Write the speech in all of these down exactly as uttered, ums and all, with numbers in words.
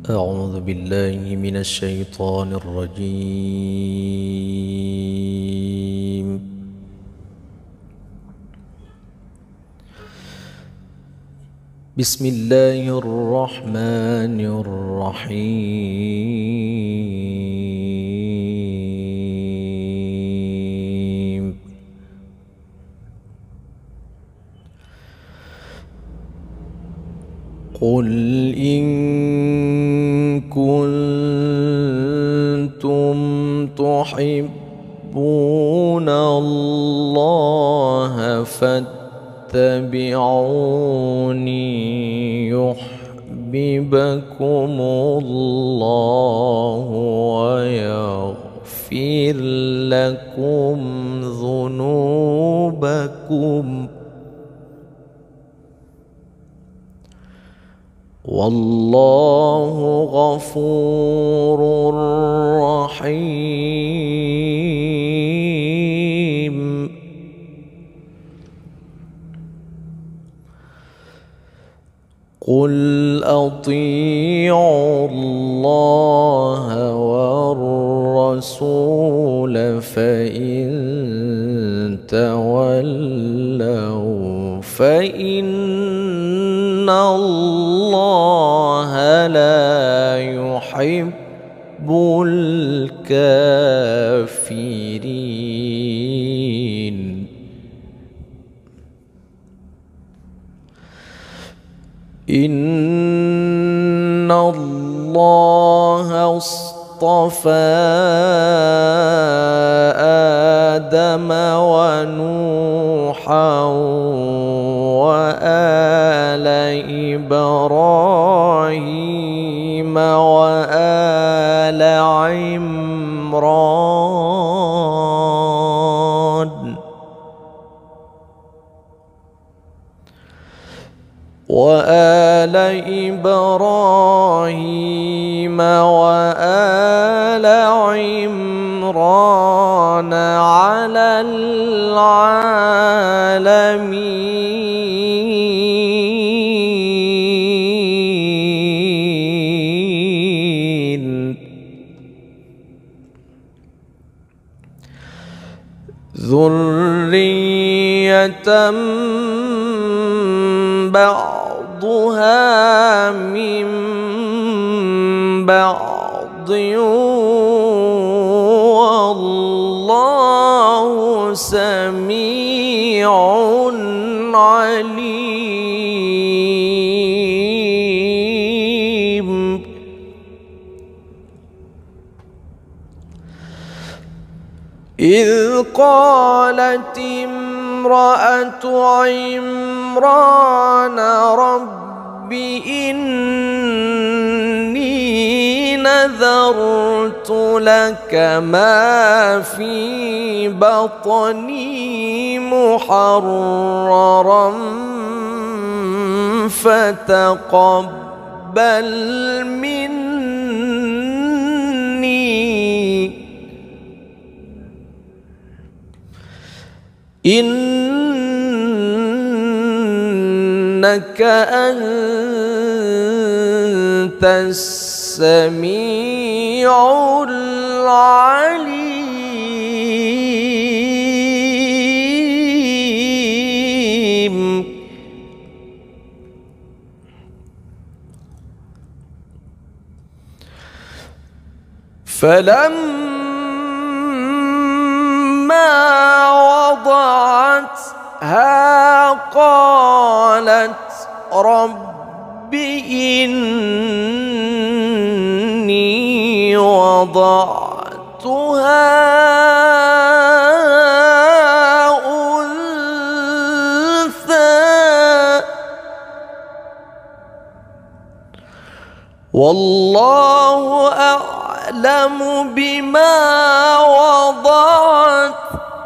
أعوذ بالله من الشيطان الرجيم. بسم الله الرحمن الرحيم. قل إن كنتم تحبون الله فاتبعوني يحببكم الله ويغفر لكم ذنوبكم والله غفور رحيم. قل أطيعوا الله والرسول فإن تولوا فإن الله لا يحب الكافرين. إن الله اصطفى آدم ونوحا وآل إبراهيم وآل عمران وآل إبراهيم وآل عمران على العالمين ذرية بعضها من بعض والله سميع عليم. إذ قالت امرأة عمران رب إني نذرت لك ما في بطني محررا فتقبل مني إنك أنت السميع العليم. فلما وضعتها قالت رب إني وضعتها أنثى والله أعلم بما وضعت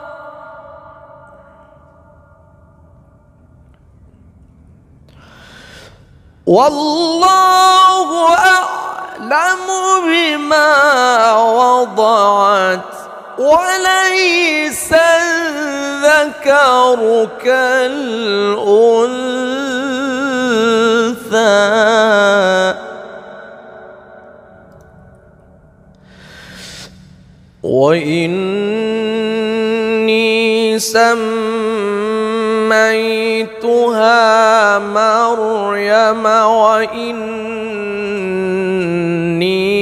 والله أعلم بما وضعت وليس الذكر كالأنثى وإني سميتها مريم وإني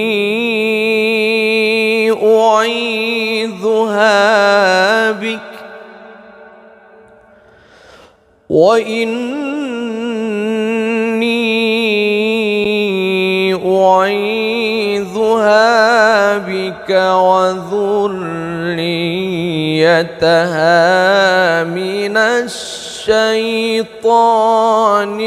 أعيذها بك وإني أعيذها بك وذريتها من الشيطان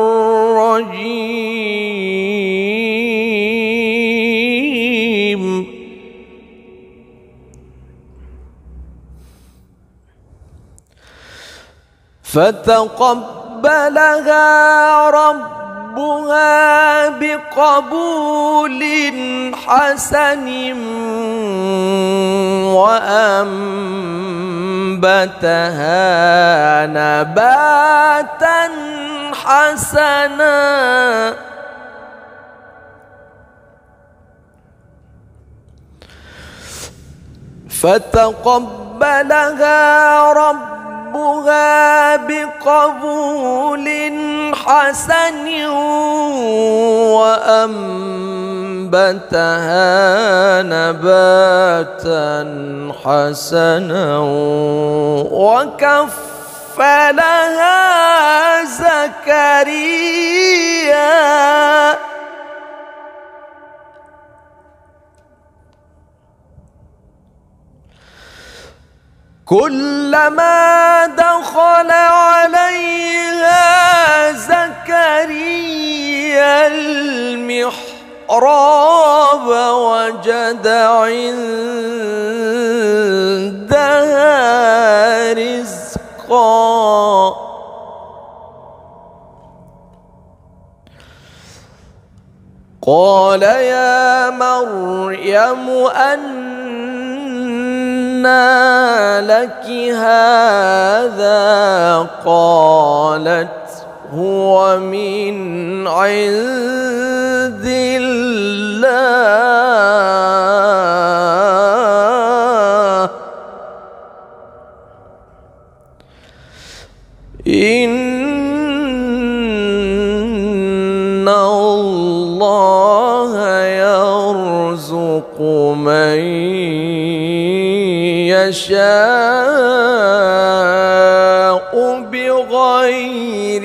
الرجيم. فتقبلها ربها بقبول حسن وأنبتها نباتا حسنا فتقبلها ربها بقبول حسن وأنبتها نباتا حسنا وكفلها زكريا كلما دخل عليها زكريا المحراب وجد عندها رزقا قال يا مريم أن لك هذا قالت هو من عند الله إن الله يرزق من يشاء بغير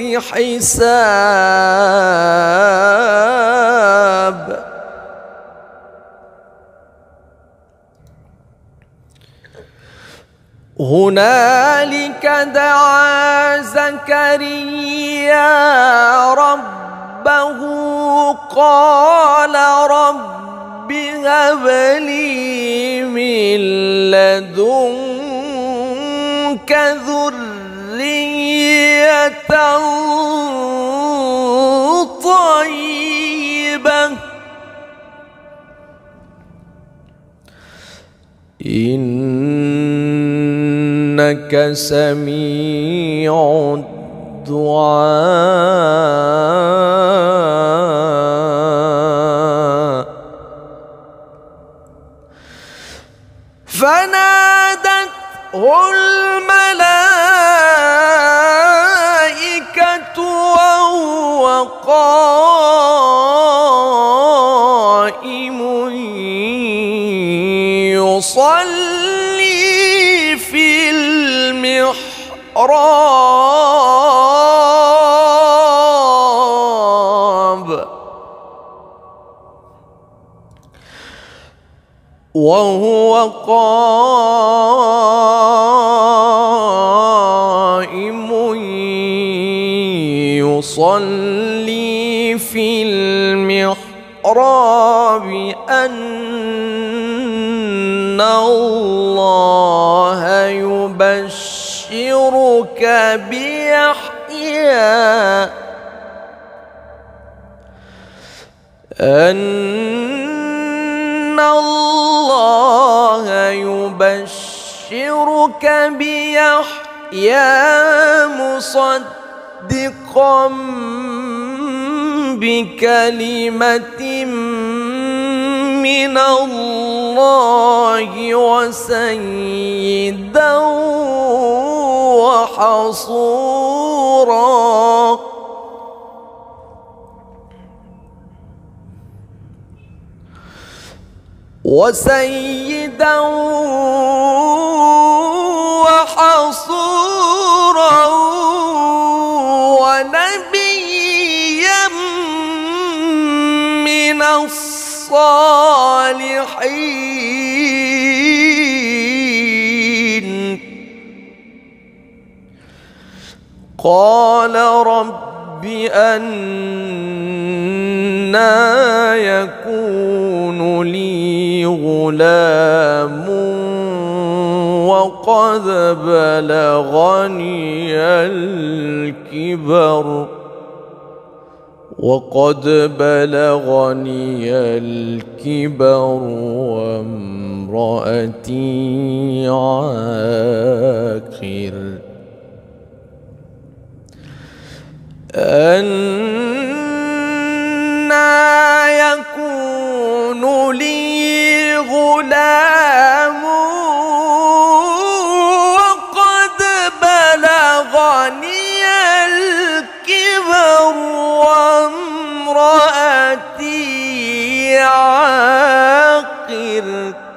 حساب. هنالك دعا زكريا ربه قال رب هب لي من لدنك ذرية طيبة إنك سميع الدعاء. فنادته الملائكة وهو قائم يصلي في المحراب وهو قائم يصلي في المحراب أن الله يبشرك بيحيى أن الله يبشرك بيحيى مصدقا بكلمة من الله الله وسيدا وحصورا وسيدا وحصورا ونبيا من الصالحين. قال رب أنى يكون لي غلام وقد بلغني الكبر وقد بلغني الكبر وامرأتي عاقر. أنى يكون لي غلام وقد بلغني الكبر وامرأتي عاقر.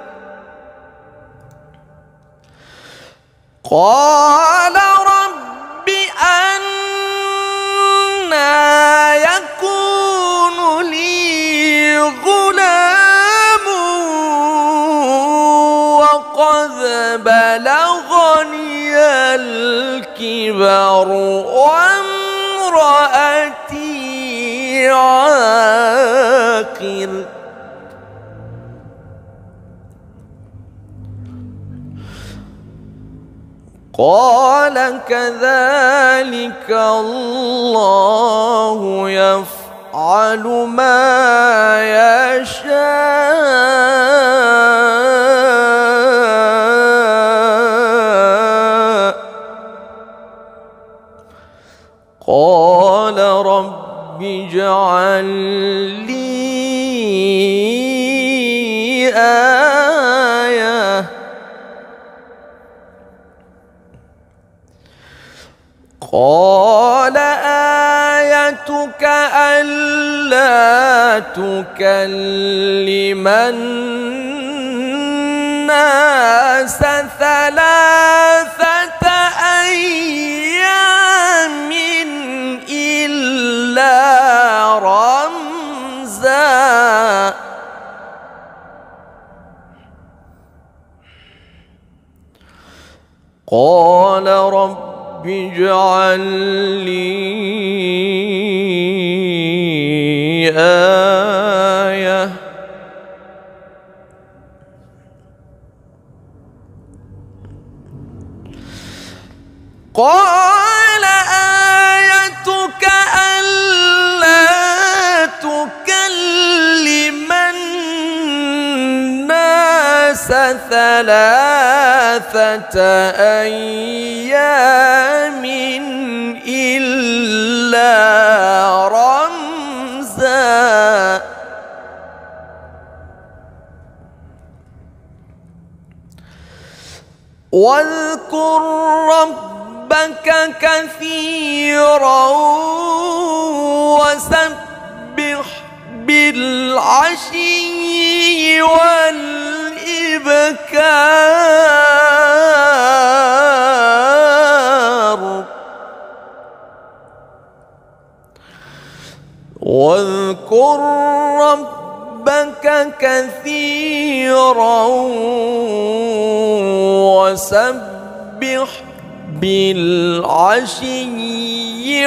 قال رب أنى يكون لي غلام وقد بلغني الكبر وامرأتي عاقر. قال كذلك الله يفعل ما يشاء. قال رب اجعل لي آية. قال آيتك ألا تكلم الناس ثلاثة أيام إلا رمزا. قال رب اجعل لي آية. قال آيتك ألا تكلم الناس ثلاثة أيام إلا رمزا. واذكر ربك كثيرا وسبح بالعشي والإبكار. واذكر ربك كثيرا وسبح بالعشي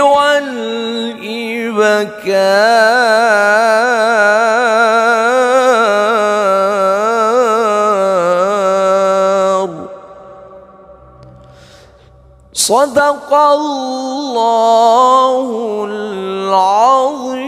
والإبكار. صدق الله العظيم.